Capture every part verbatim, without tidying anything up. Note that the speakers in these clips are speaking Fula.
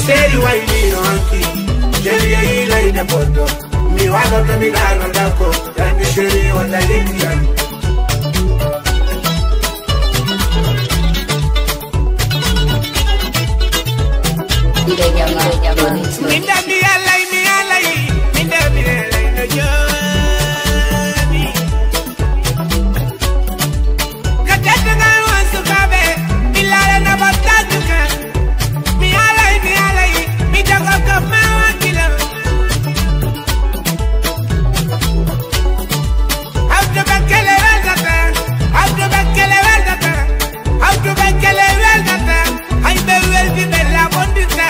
seri waini anki jeri ila ina poto mi wado to mi dano dako yani seri wala lindia minda mi alai mi alai minda mi alai no jani kadata na wansu kabe milala na batatuka mi alai mi alai mi dago kama wakila auto bakele verdata auto bakele verdata auto bakele verdata ai be weldi bella bondita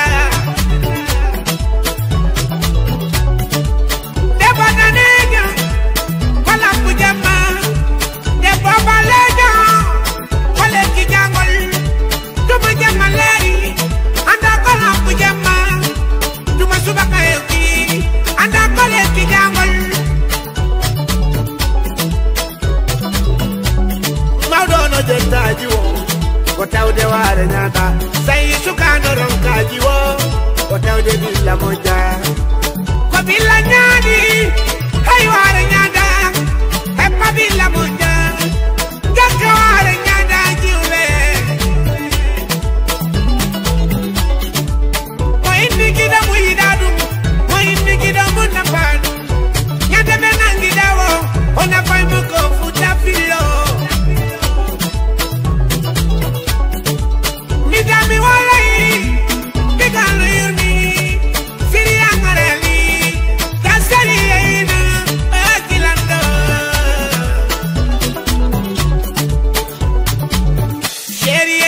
Kotau de ware nyata sai sukano ronkaji wo kotau de bila moja ko bila nyani hay ware nyada e pa bila moja gaka ware nyada jiwe mo indi gida mu idadu mo indi gida mu napadu nyada benangi dawo ona fai mu ko futa filo mi walai bigaluni siria ngareli kasali ina akilando sheri